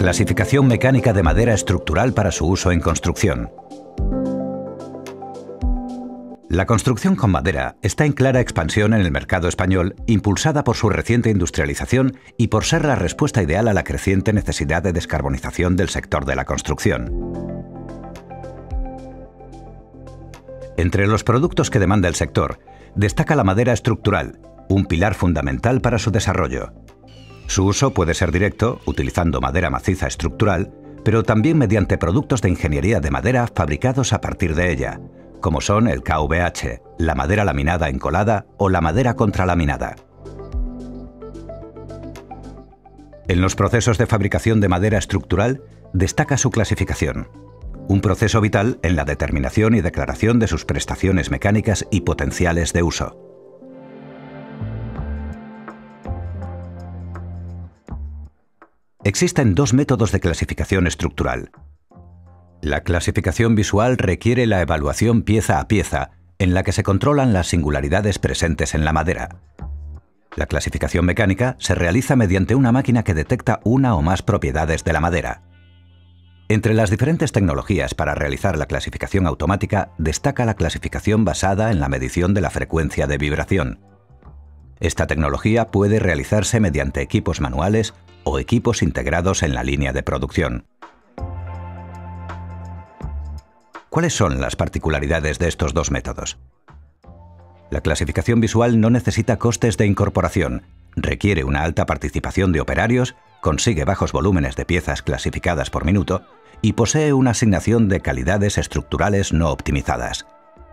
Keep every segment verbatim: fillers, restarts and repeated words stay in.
Clasificación mecánica de madera estructural para su uso en construcción. La construcción con madera está en clara expansión en el mercado español, impulsada por su reciente industrialización y por ser la respuesta ideal a la creciente necesidad de descarbonización del sector de la construcción. Entre los productos que demanda el sector, destaca la madera estructural, un pilar fundamental para su desarrollo. Su uso puede ser directo, utilizando madera maciza estructural, pero también mediante productos de ingeniería de madera fabricados a partir de ella, como son el K V H, la madera laminada encolada o la madera contralaminada. En los procesos de fabricación de madera estructural destaca su clasificación, un proceso vital en la determinación y declaración de sus prestaciones mecánicas y potenciales de uso. Existen dos métodos de clasificación estructural. La clasificación visual requiere la evaluación pieza a pieza, en la que se controlan las singularidades presentes en la madera. La clasificación mecánica se realiza mediante una máquina que detecta una o más propiedades de la madera. Entre las diferentes tecnologías para realizar la clasificación automática destaca la clasificación basada en la medición de la frecuencia de vibración. Esta tecnología puede realizarse mediante equipos manuales o equipos integrados en la línea de producción. ¿Cuáles son las particularidades de estos dos métodos? La clasificación visual no necesita costes de incorporación, requiere una alta participación de operarios, consigue bajos volúmenes de piezas clasificadas por minuto y posee una asignación de calidades estructurales no optimizadas.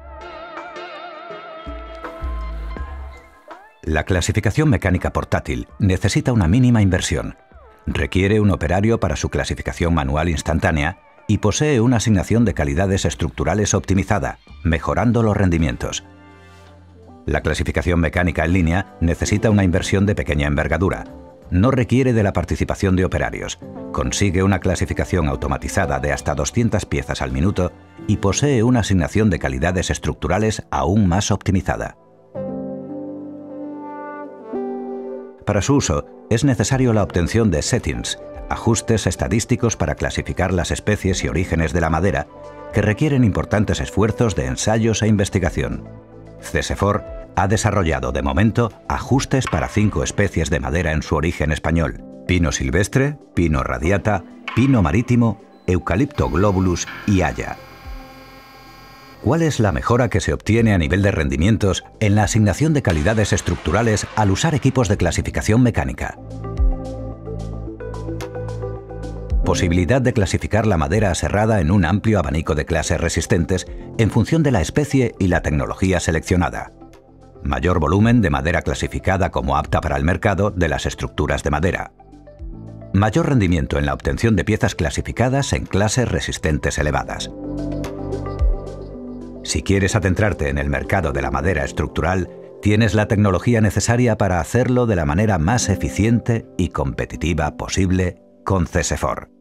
La clasificación mecánica portátil necesita una mínima inversión, requiere un operario para su clasificación manual instantánea y posee una asignación de calidades estructurales optimizada, mejorando los rendimientos. La clasificación mecánica en línea necesita una inversión de pequeña envergadura, no requiere de la participación de operarios, consigue una clasificación automatizada de hasta doscientas piezas al minuto y posee una asignación de calidades estructurales aún más optimizada. Para su uso, es necesario la obtención de settings, ajustes estadísticos para clasificar las especies y orígenes de la madera, que requieren importantes esfuerzos de ensayos e investigación. CESEFOR ha desarrollado de momento ajustes para cinco especies de madera en su origen español: pino silvestre, pino radiata, pino marítimo, eucalipto globulus y haya. ¿Cuál es la mejora que se obtiene a nivel de rendimientos en la asignación de calidades estructurales al usar equipos de clasificación mecánica? Posibilidad de clasificar la madera aserrada en un amplio abanico de clases resistentes en función de la especie y la tecnología seleccionada. Mayor volumen de madera clasificada como apta para el mercado de las estructuras de madera. Mayor rendimiento en la obtención de piezas clasificadas en clases resistentes elevadas. Si quieres adentrarte en el mercado de la madera estructural, tienes la tecnología necesaria para hacerlo de la manera más eficiente y competitiva posible con CESEFOR.